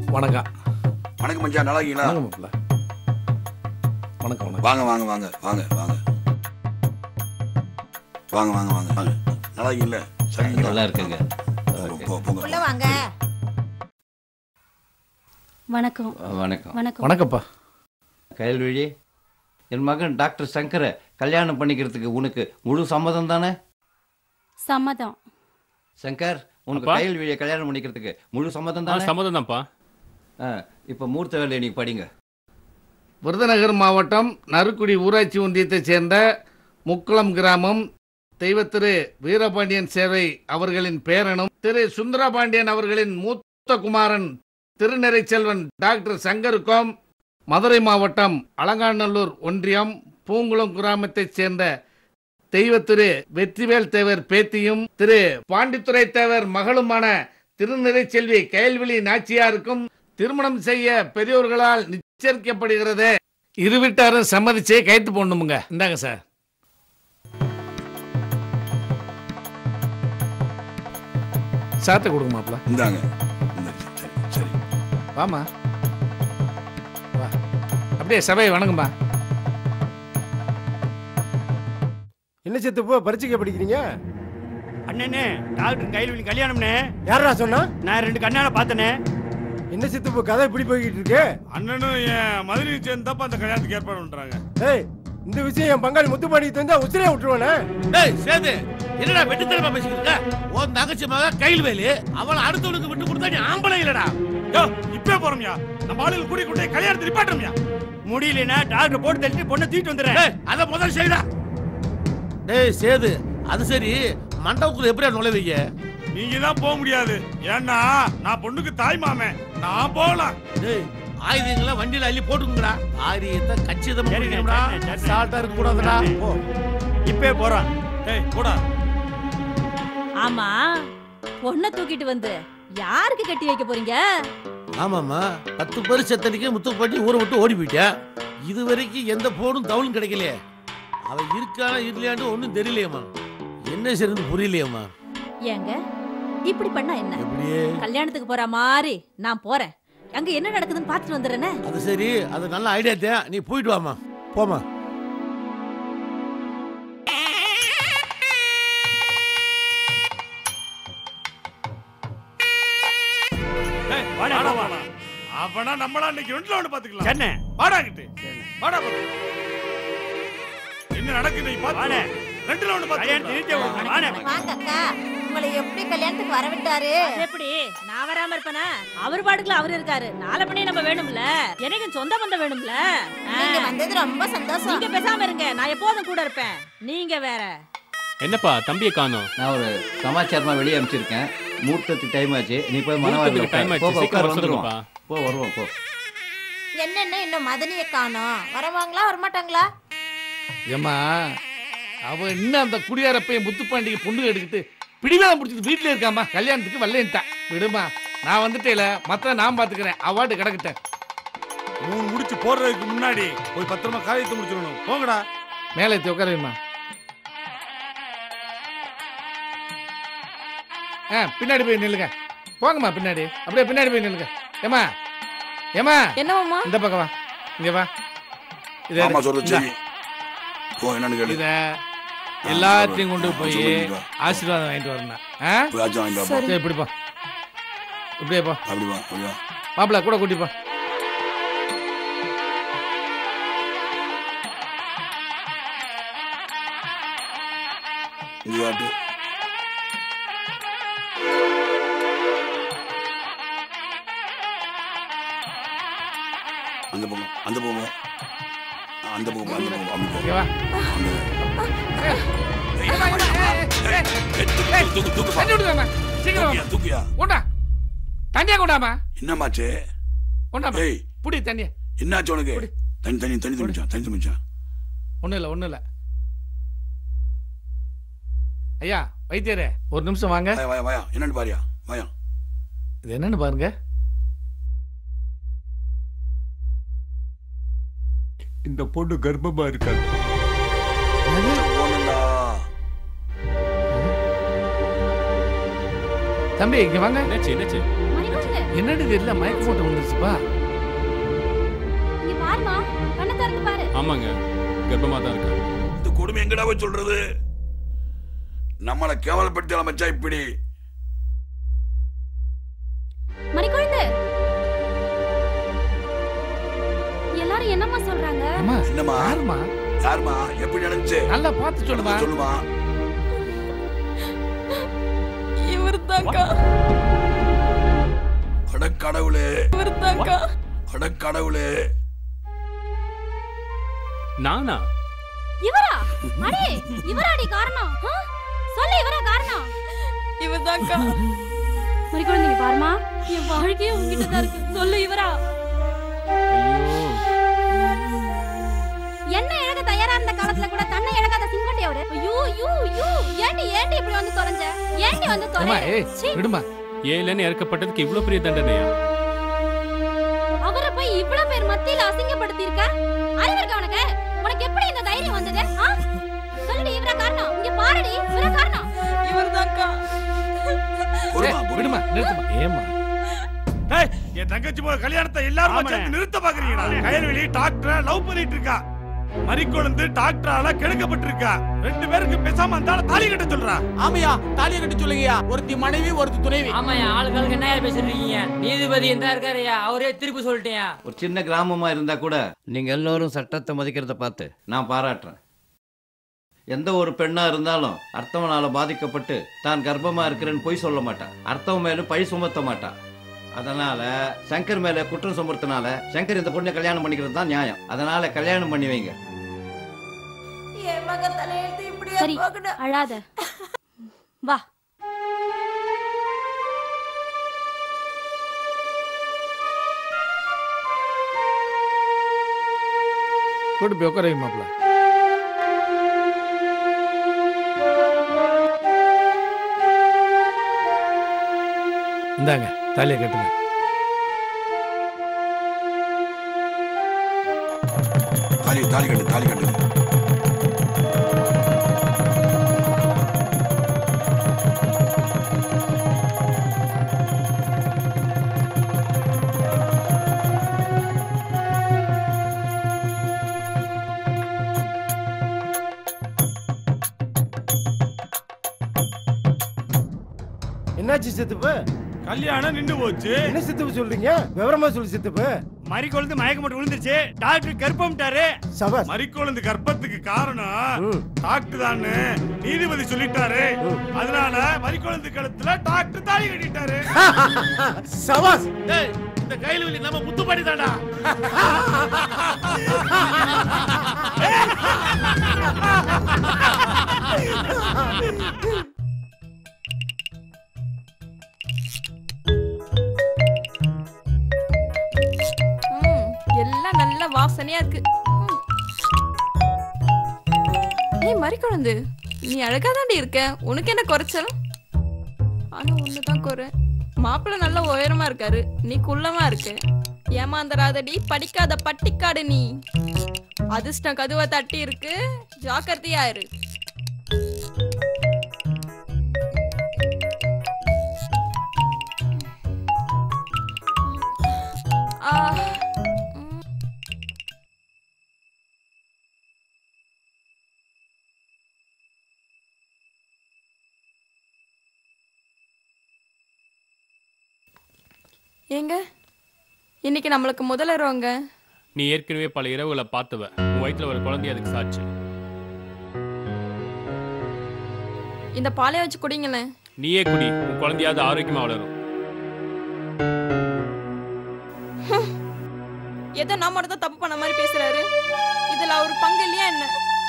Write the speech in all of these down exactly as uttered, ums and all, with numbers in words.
வணக்கம். வணக்கம் மச்சான், நல்லா இருக்கீங்களா? வணக்கம். வணக்கம் வணக்கம். வாங்க வாங்க வாங்க வாங்க வாங்க வாங்க வாங்க வாங்க வாங்க. நல்லா இருக்கீங்களா? சரி, நல்லா இருக்குங்க. உள்ள வாங்க. வணக்கம். வணக்கம். வணக்கம். வணக்கம்ப்பா. கயல்விழி, என் மகன் டாக்டர் சங்கரை கல்யாணம் பண்ணிக்கிறதுக்கு உனக்கு முழு சம்மதம் தானே? சம்மதம். சங்கர், உனக்கு கயல்விழியை கல்யாணம் பண்ணிக்கிறதுக்கு முழு சம்மதம் தானே? சம்மதம் தான்ப்பா. இப்போ மூர்த்த வேலையை நீங்கள் படிங்க. விருதுநகர் மாவட்டம் நறுக்குடி ஊராட்சி ஒன்றியத்தைச் சேர்ந்த முக்குளம் கிராமம் தெய்வத்திரு வீரபாண்டியன் சேவை அவர்களின் பேரனும் திரு சுந்தரபாண்டியன் அவர்களின் மூத்த குமாரன் திருநிறைச்செல்வன் டாக்டர் சங்கருக்கும் மதுரை மாவட்டம் அலங்காநல்லூர் ஒன்றியம் பூங்குளம் கிராமத்தைச் சேர்ந்த தெய்வத்திரு வெற்றிவேல் தேவர் பேத்தியும் திரு பாண்டித்துரை தேவர் மகளுமான திருநிறைச்செல்வி கயல்விழி நாச்சியாருக்கும் திருமணம் செய்ய பெரியோர்களால் நிச்சயிக்கப்படுகிறது. இரு வீட்டாரும் சம்மதிச்சே கைத்து போடணுமுங்க. இந்தாங்க சார். சாத்த கொடுங்க மாப்பிள. இந்தாங்க. சரி சரி. வாமா வா. அப்படியே சபை வணங்கும்பா. என்ன சித்தப்பா பரிச்சைக்கு படிக்கிறீங்க? அண்ணனே டாக்டர் கைல்விழி கல்யாணம்னே. யாரா சொன்னா? நான் ரெண்டு கண்ணால பார்த்தனே. என்ன சித்தப்பா கதை இப்படி போய்கிட்டு இருக்கு? அண்ணனும் என் மதுரையை சேர்ந்தப்ப அந்த கல்யாணத்துக்கு ஏற்பாடு பண்றாங்க. ஏய், இந்த விஷயம் என் பங்காளி முத்துப்பாண்டி தெரிஞ்சா உச்சிரே விட்டுருவானே. டேய் சேது, என்னடா வெட்டித்தனமா பேசிக்கிட்டு இருக்க? உன் தங்கச்சி மக கைல்வேலி அவளை அடுத்தவனுக்கு விட்டு கொடுத்தா நீ ஆம்பளை இல்லடா. யோ, இப்பவே போறோம்யா. நம்ம ஆளுங்க கூடி கூட்டி கல்யாணத்தை நிப்பாட்டுறோம்யா. முடியலனா டாக்டர் போட்டு தள்ளிட்டு பொண்ணை தூக்கிட்டு வந்துறேன். டேய், அத முதல்ல செய்டா. டேய் சேது, அது சரி, மண்டபத்துக்குள்ள எப்படியா நுழைவீங்க? நீங்க தான் போக முடியாது. ஏன்னா நான் பொண்ணுக்கு தாய் மாமன். நான் போகலாம். டேய், ஆயுதங்களை வண்டியில அள்ளி போட்டுக்குங்கடா. ஆரியத்தை கச்சிதமா பண்ணிக்கணும்டா. சால்ட்டா இருக்க கூடாதுடா. போ. இப்பவே போறோம். டேய் போடா. ஆமா, பொண்ணை தூக்கிட்டு வந்து யாருக்கு கட்டி வைக்க போறீங்க? ஆமாமா, பத்து பேர் செத்தடிக்க முத்து பாட்டி ஊரை விட்டு ஓடி போயிட்டா. இது வரைக்கும் எந்த போனும் தவளும் கிடைக்கலையே. அவ இருக்கானா இல்லையான்னு ஒன்னும் தெரியலையம்மா. என்ன செய்யறது புரியலையம்மா. ஏங்க இப்படி பண்ணா என்ன? எப்படியே கல்யாணத்துக்கு போற மாதிரி நான் போறேன். அங்க என்ன நடக்குதுன்னு பாத்துட்டு வந்துடுறேனே. அது சரி, அது நல்ல ஐடியா தான். நீ போயிட்டு வாமா. போமா. வாடா வாடா. அவனா நம்மளா இன்னைக்கு ரெண்டுல ஒண்ணு பாத்துக்கலாம். என்ன? வாடா கிட்ட. வாடா பாத்து. என்ன நடக்குது நீ பாத்து. வாடா. ரெண்டுல ஒண்ணு பாத்து. கல்யாணம் நிறுத்தி விடு. வாடா. வாங்க அக்கா. உங்களை எப்படி கல்யாணத்துக்கு வர விட்டாரு? எப்படி நான் வராம இருப்பேனா? அவர் பாட்டுக்குள்ள அவர் இருக்காரு. நாளை பண்ணி நம்ம வேணும்ல. எனக்கு சொந்த பந்தம் வேணும்ல. நீங்க வந்தது ரொம்ப சந்தோஷம். நீங்க பேசாம இருங்க. நான் எப்போதும் கூட இருப்பேன். நீங்க வேற. என்னப்பா தம்பியை காணோம்? நான் ஒரு சமாச்சாரமா வெளியே அனுப்பிச்சிருக்கேன். மூர்த்தத்துக்கு டைம் ஆச்சு. நீ போய் மனவாரி டைம் ஆச்சு. சீக்கிரம் வந்துருப்பா. போ, வருவோம் போ. என்னென்ன இன்னும் மதனியை காணோம்? வரவாங்களா வரமாட்டாங்களா? ஏமா, அவ இன்னும் அந்த குடியாரப்பைய முத்துப்பாண்டிக்கு பொண்ணு எடுக்கிட்டு பிடிவாதம் முடிச்சுட்டு வீட்டுல இருக்காமா. கல்யாணத்துக்கு வரலேன்ட்டா. விடுமா, நான் வந்துட்டேல. மத்த நான் பாத்துக்கிறேன். அவாட்டு கிடக்கிட்டேன். மூணு முடிச்சு போடுறதுக்கு முன்னாடி போய் பத்திரமா காரியத்தை முடிச்சிடணும். போங்கடா. மேலே ஏத்தி உட்காருமா. ஆ, பின்னாடி போய் நில்லுங்க. போங்கம்மா பின்னாடி. அப்படியே பின்னாடி போய் நில்லுங்க. ஏமா ஏமா என்னம்மா? இந்த பக்கம் வா. இங்க வா. இத ஆமா சொல்றது சரி. போ, என்னன்னு கேளு. இத எல்லாத்தையும் கொண்டு போய் ஆசீர்வாதம் வாங்கிட்டு வரணும். ஆ? போய் ஆச்சு வாங்கிட்டு வா. சரி, இப்படி போ. இப்படியே போ. அப்படி வா, அப்படி வா. மாப்பிள்ள கூட கூட்டி போ. இங்க வாட்டு. அந்த பக்கம், அந்த பக்கம், அந்த பக்கம், அந்த பக்கம், அப்படி போ. இங்க வா. தூக்கு, தூக்கு, தண்ணி விடுதாமா. சீக்கிரம் தூக்கியா, தூக்கியா. கொண்டா. தண்ணியா கொண்டாமா. என்னமாச்சு? கொண்டாமா. ஏய், புடி தண்ணியா. என்னாச்சு உனக்கு? தண்ணி தண்ணி தண்ணி துமிச்சா, தண்ணி துமிச்சா. ஒண்ணும் இல்ல, ஒண்ணும் இல்ல. ஐயா வைத்தியரே, ஒரு நிமிஷம் வாங்க. வாயா வாயா, என்னன்னு பாரியா. வாயா. இது என்னன்னு பாருங்க. இந்த பொண்ணு கர்ப்பமா இருக்காது. தம்பி இங்க வாங்க. என்னாச்சு என்னாச்சு? என்னடி தெரியல, மயக்க போட்டு வந்துருச்சுப்பா. இங்க பாருமா, கண்ணை திறந்து பாரு. ஆமாங்க, கர்ப்பமா தான் இருக்கா. இந்த கொடுமை எங்கடா போய் சொல்றது? நம்மள கேவலப்படுத்தல மச்சான் இப்படி. மணி குழந்தை, எல்லாரும் என்னம்மா சொல்றாங்க? அம்மா என்னம்மா? யாருமா? யாருமா? எப்படி நடந்துச்சு? நல்லா பார்த்து சொல்லுமா. சொல்லுமா. இவர்தான்க்கா. அட கடவுளே. இவர்தான்க்கா. அட கடவுளே. நானா? இவரா? அடே, இவராடி காரணம்? சொல்லு, இவரா காரணம்? இவர்தான்க்கா. மணி குழந்தை பாருமா, என் வாழ்க்கையே உங்ககிட்ட தான் இருக்கு. சொல்லு, இவரா? என்ன இழக்க தயாரா இருந்த காலத்துல கூட தன்னை இழக்காத சிங்கண்டி அவரு. ஐயோ ஐயோ ஐயோ, ஏண்டி ஏண்டி இப்படி வந்து தொலைஞ்ச? ஏண்டி வந்து தொலை? ஏய் விடுமா. ஏலன்னு இறக்கப்பட்டதுக்கு இவ்ளோ பெரிய தண்டனையா? அவரை போய் இவ்ளோ பேர் மத்தியில அசிங்கப்படுத்தி இருக்க. அறிவு இருக்கா உனக்கு? உனக்கு எப்படி இந்த தைரியம் வந்தது? சொல்லுடி, இவரா காரணம்? இங்க பாருடி, இவரா காரணம்? இவர்தான்க்கா. விடுமா, நிறுத்துமா. ஏமா ஏய், என் தங்கச்சி போய் கல்யாணத்தை எல்லாரும் சேர்ந்து நிறுத்த பாக்குறீங்களா? கயல்வெளி டாக்டர் லவ் பண்ணிட்டு இருக்கா. மரிக்கொழுந்து டாக்டரால கெடுக்கப்பட்டிருக்கா. ரெண்டு பேருக்கு பேசாம அந்த தாலி கட்ட சொல்றா. ஆமையா, தாலி கட்ட சொல்லுங்கயா. ஒருத்தி மனைவி, ஒருத்தி துணைவி. ஆமாயா, ஆளுகளுக்கு என்ன பேசுறீங்க? நீதிபதி எந்த இருக்காருயா, அவரே திருப்பி சொல்லிட்டேயா. ஒரு சின்ன கிராமமா இருந்தா கூட நீங்க எல்லாரும் சட்டத்தை மதிக்கிறத பார்த்து நான் பாராட்டுறேன். எந்த ஒரு பெண்ணா இருந்தாலும் அர்த்தவனால பாதிக்கப்பட்டு தான் கர்ப்பமா இருக்கிறேன்னு பொய் சொல்ல மாட்டான். அர்த்தவ மேலும் பழி சுமத்த மாட்டான். அதனால சங்கர் மேல குற்றம் சுமத்தினால சங்கர் இந்த பொண்ணை கல்யாணம் பண்ணிக்கிறது தான் நியாயம். அதனால கல்யாணம் பண்ணி வைங்க. சரி, அழாத. வா. கூட்டு போய் உட்கார மாப்பிள்ள. இந்தாங்க தாலியை கட்டுங்க. தாலி தாலி கட்டு தாலி கட்டு. என்னாச்சு சித்தப்பு? கல்யாணம் நின்று போச்சு. என்ன சித்தப்பு சொல்றீங்க? விவரமா சொல்லு சித்தப்பு. மரிக்கொழுந்து மயக்கம் போட்டு விழுந்துருச்சு. டாக்டர் கர்ப்பம்ட்டாரு. சபாஸ். மரிக்கொழுந்து கர்ப்பத்துக்கு காரணம் டாக்டர் தான் நீதிபதி சொல்லிட்டாரு. அதனால மரிக்கொழுந்து கழுத்துல டாக்டர் தாலி கட்டிட்டாரு. சபாஸ். டேய், இந்த கையில நம்ம முத்துப்பாடி தான்டா. எல்லாம் நல்ல வாசனையா இருக்கு. ஏய் மரிக்கொழுந்து, நீ அழகா தாண்டி இருக்க. உனக்கு என்ன குறைச்சல்? ஆனா ஒண்ணுதான் குறை, மாப்பிள்ளை நல்ல உயரமா இருக்காரு, நீ குள்ளமா இருக்க. ஏமாந்தராதடி, படிக்காத பட்டிக்காடு நீ. அதிர்ஷ்டம் கதுவை தட்டி இருக்கு, ஜாக்கிரதையா இரு. ஏங்க, இன்னைக்கு நம்மளுக்கு முதலருவங்க. நீ ஏற்கனவே பல இரவுகளை பார்த்தவ. உன் வயிற்றுல ஒரு குழந்தை அதுக்கு சாட்சி. இந்த பாலைய வச்சு குடிங்களேன். நீயே குடி, உன் குழந்தையாவது ஆரோக்கியமா வளரும். ஏதோ நான் மட்டும் தான் தப்பு பண்ண மாதிரி பேசுறாரு. இதுல அவரு பங்கு இல்லையா என்ன?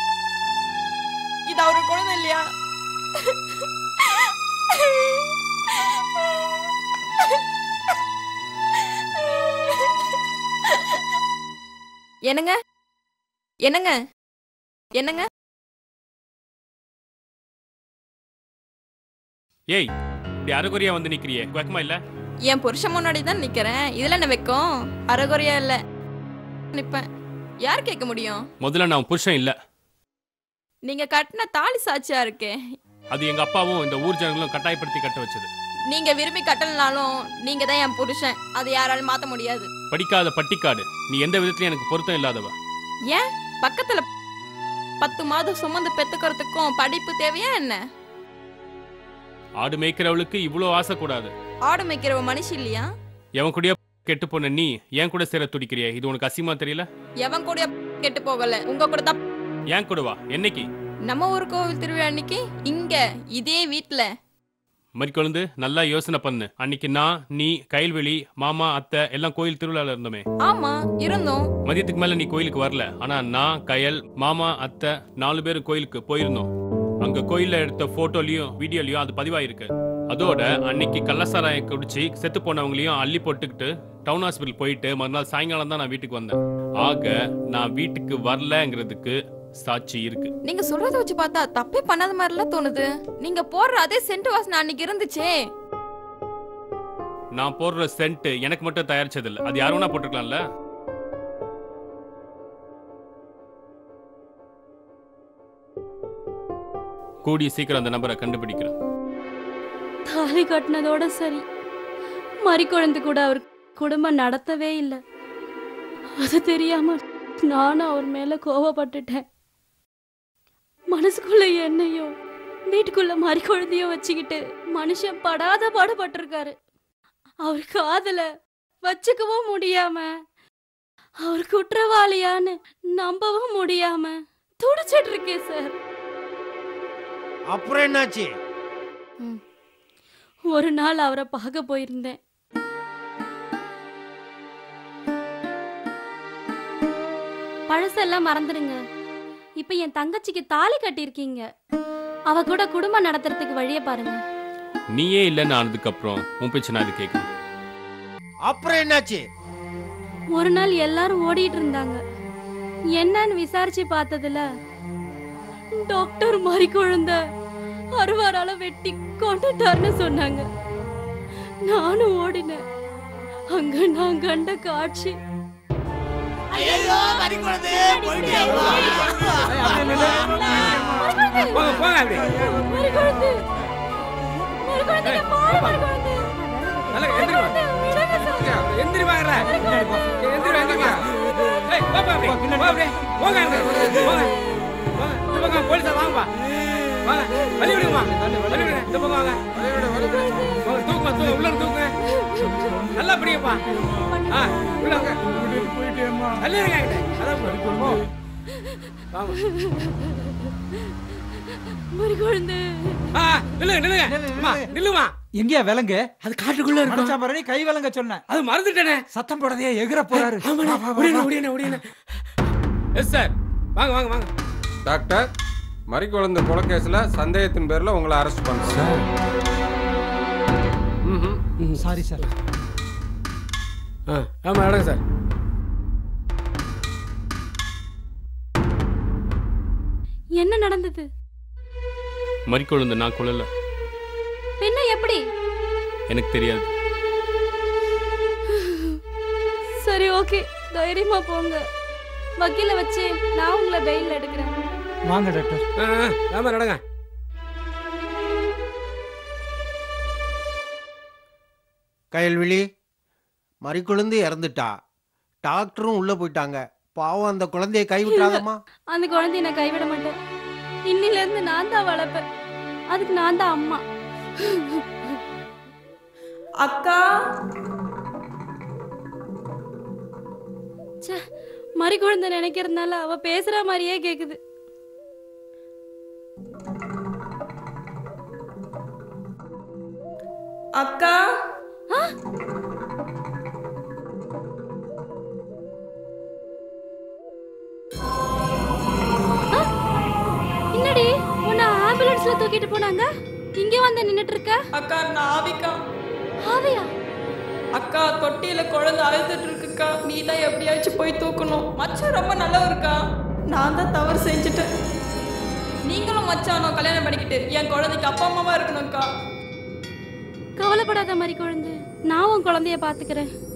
இது அவரு குழந்தை இல்லையா? என்னங்க என்னங்க என்னங்க ஏய், இப்படி அரைகுறையா வந்து நிக்கிறியே, வெக்கமா இல்ல? என் புருஷன் முன்னாடி தான் நிக்கிறேன். இதுல என்ன வெக்கம்? அரைகுறையா இல்ல, நிப்பேன். யார் கேட்க முடியும்? முதல்ல நான் புருஷன் இல்ல. நீங்க கட்டின தாலி சாட்சியா இருக்கே. அது எங்க அப்பாவும் இந்த ஊர் ஜனங்களும் கட்டாயப்படுத்தி கட்ட வச்சது. நீங்க விரும்பி கட்டலனாலும் நீங்க தான் என் புருஷன். அதை யாராலும் மாத்த முடியாது. படிக்காத பட்டிக்காடு, நீ எந்த விதத்துலயும் எனக்கு பொருத்தம் இல்லாதவ. ஏன் பக்கத்துல பத்து மாதம் சுமந்து பெத்துக்கிறதுக்கும் படிப்பு தேவையா என்ன? ஆடு மேய்க்கிறவளுக்கு இவ்வளவு ஆசை கூடாது. ஆடு மேய்க்கிறவ மனுஷி இல்லையா? எவன் கூடயா கெட்டு போன நீ ஏன் கூட சேர துடிக்கிறிய? இது உனக்கு அசிங்கமா தெரியல? எவன் கூட கெட்டு போகல, உங்க கூட தான். ஏன் கூடவா? என்னைக்கு? நம்ம ஊர் கோவில் திருவிழா அன்னைக்கு இங்க இதே வீட்டுல. மறிக்கொழுந்து நல்லா யோசனை பண்ணு. அன்னைக்கு நான், நீ, கைல்வெளி, மாமா, அத்தை எல்லாம் கோயில் திருவிழால இருந்தோமே. ஆமா இருந்தோம். மதியத்துக்கு மேல நீ கோயிலுக்கு வரல. ஆனா நான், கயல், மாமா, அத்தை நாலு பேரும் கோயிலுக்கு போயிருந்தோம். அங்க கோயில்ல எடுத்த போட்டோலயும் வீடியோலயும் அது பதிவாயிருக்கு. அதோட அன்னைக்கு கள்ளசாராயம் குடிச்சு செத்து போனவங்களையும் அள்ளி போட்டுக்கிட்டு டவுன் ஹாஸ்பிட்டல் போயிட்டு மறுநாள் சாயங்காலம் தான் நான் வீட்டுக்கு வந்தேன். ஆக நான் வீட்டுக்கு வரலங்கிறதுக்கு சாட்சி இருக்கு. நீங்க சொல்றத வச்சு பார்த்தா தப்பே பண்ணாத மாதிரிலாம் தோணுது. நீங்க போடுற அதே சென்ட் வாசனை அன்னைக்கு இருந்துச்சே. நான் போடுற சென்ட் எனக்கு மட்டும் தயாரிச்சது இல்ல, அது யாரும் போட்டுக்கலாம்ல. கூடிய சீக்கிரம் அந்த நபரை கண்டுபிடிக்கிறேன். தாலி கட்டினதோட சரி, மறிக்குழந்து கூட அவர் குடும்பம் நடத்தவே இல்லை. அது தெரியாம நானும் அவர் மேல கோவப்பட்டுட்டேன். மனசுக்குள்ள என்னையும் வீட்டுக்குள்ள மறிக்குழந்தையும் வச்சுக்கிட்டு மனுஷன் படாத பாடுபட்டிருக்காரு. அவர் காதல வச்சுக்கவும் முடியாம, அவர் குற்றவாளியான்னு நம்பவும் முடியாம துடிச்சிட்டு இருக்கேன் சார். அப்புறம் என்னாச்சு? ஒரு நாள் அவரை பார்க்க போயிருந்தேன். பழசெல்லாம் மறந்துடுங்க. இப்ப என் தங்கச்சிக்கு தாலி கட்டியிருக்கீங்க. அவ கூட குடும்பம் நடத்துறதுக்கு வழியை பாருங்க. நீயே இல்லைன்னு ஆனதுக்கு அப்புறம் உன் பேச்சு நான் இது கேட்கணும். அப்புறம் என்னாச்சு? ஒரு நாள் எல்லாரும் ஓடிட்டு இருந்தாங்க. என்னன்னு விசாரிச்சு பார்த்ததுல டாக்டர் மறிக்குழந்த அறுவாரால வெட்டி கொண்டுட்டார்னு சொன்னாங்க. நானும் ஓடினேன். அங்க நான் கண்ட காட்சி நல்லா பிடிங்கப்பா. எங்கயா விலங்கு? அது காட்டுக்குள்ள இருக்கு. கை விலங்க சொன்ன அது மறந்துட்டேனே. சத்தம் போடாதே, எகிற போறாரு. வாங்க வாங்க வாங்க. டாக்டர், மறிக்குழந்து கொலை கேஸ்ல சந்தேகத்தின் பேர்ல உங்களை அரெஸ்ட் பண்றோம். Sorry sir. ஆமா நடங்க சார். என்ன நடந்தது? மறிக்குழந்து நான் கொல்லல. பின்ன எப்படி? எனக்கு தெரியாது. சரி ஓகே, தைரியமா போங்க. வக்கீல வச்சு நான் உங்களை பெயில் எடுக்கிறேன். வாங்க டாக்டர். ஆமா நடங்க. கயல்விழி, மறிக்குழந்து இறந்துட்டா. டாக்டரும் உள்ள போயிட்டாங்க. பாவம், அந்த குழந்தைய கைவிட்டாதம்மா. அந்த குழந்தைய நான் கைவிட மாட்டேன். இன்னில இருந்து நான் தான் வளர்ப்பேன். அதுக்கு நான் தான் அம்மா. அக்கா, மறிக்குழந்தை நினைக்கிறதுனால அவ பேசுற மாதிரியே கேக்குது. அக்கா, என்னடி உன்னை ஆம்புலன்ஸ்ல தூக்கிட்டு போனாங்க, இங்க வந்து நின்னுட்டு இருக்க? அக்கா நான் ஆவிக்கா. ஆவியா? அக்கா தொட்டியில குழந்தை அழுதுட்டு இருக்குக்கா. நீ தான் எப்படியாச்சும் போய் தூக்கணும். மச்சான் ரொம்ப நல்லவருக்கா. நான் தான் தவறு செஞ்சுட்டேன். நீங்களும் மச்சானோ கல்யாணம் பண்ணிக்கிட்டு என் குழந்தைக்கு அப்பா அம்மாவா இருக்கணும்க்கா. கவலைப்படாத மறிக்குழந்து, நான் உன் குழந்தைய பாத்துக்கிறேன்.